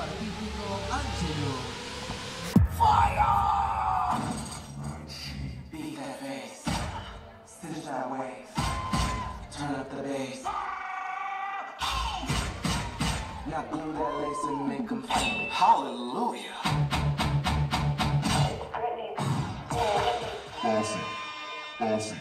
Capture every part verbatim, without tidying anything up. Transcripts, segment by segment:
artístico Angelo. Fire! Beat that bass. Stitch that wave. Turn up the bass. Now glue that lace and make them feel. Hallelujah. Awesome. Awesome.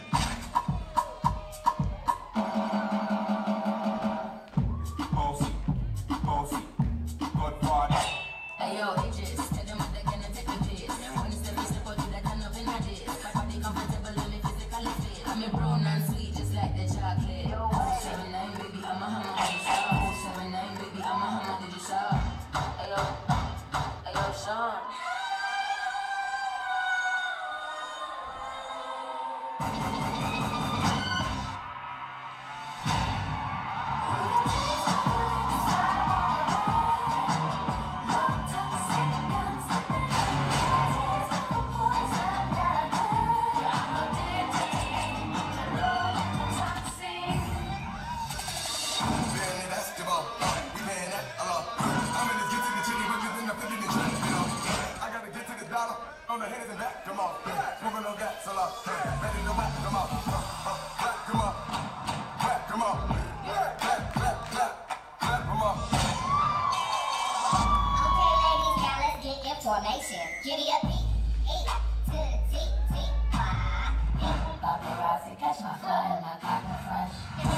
Hey yo, Idris, tell them what they're gonna take the piss. When it's the first step, do that kind of in my dish. My body comfortable and me physically fit. I'm a brown and sweet, just like the chocolate. oh seven nine, baby, I'm a hammer, did you saw? oh seven nine, baby, I'm a hammer, did you saw? Hey yo, hey yo, Sean. On the head and back, come on. Moving on that, so long. Ready to back, come on. Back, come on. Back, come on. Clap, clap, clap, clap, come on. Okay, ladies, now let's get information. Give me a beat, eight to the T, T, Y. Paparazzi, catch my fly and my cocker fresh.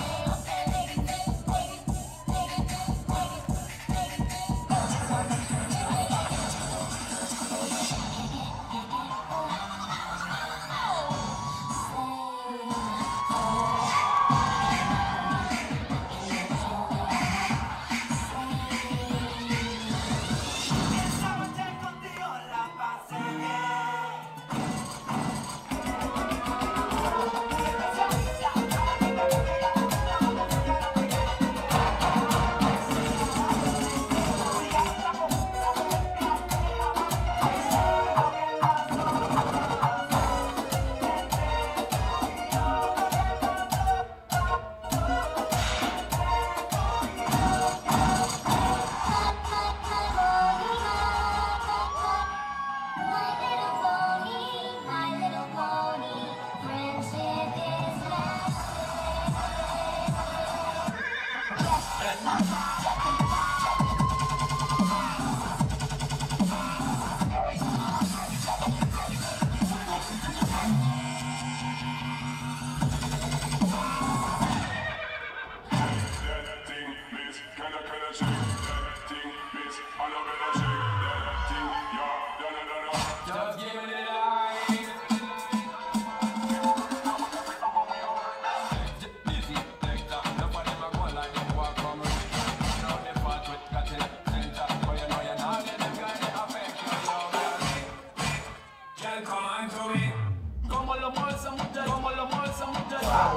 Como lo molsa mucho, como lo molsa mucho.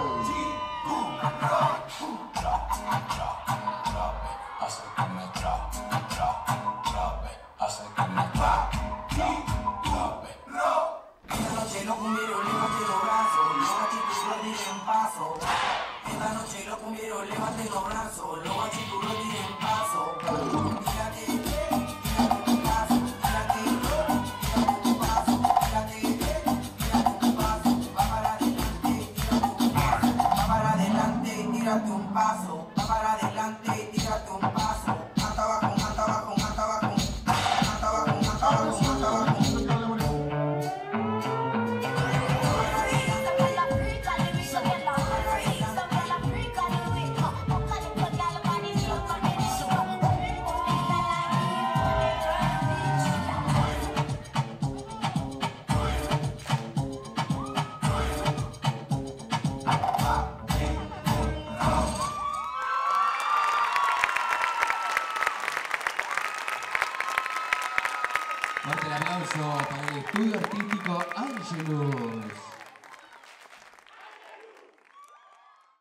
Esta noche los cumbieros levanten los brazos, los guachitos lo tiren paso. Esta noche los cumbieros levanten los brazos, los guachitos lo tiren paso. Tírate, tírate un paso, tírate, tírate un paso, tírate, tírate un paso, va para adelante, tírate un paso, va para adelante, tírate un paso, va para adelante, tírate un paso. Mata abajo, mata abajo, mata abajo, mata abajo, mata abajo, mata abajo. Fuerte el aplauso para el estudio artístico Angelus.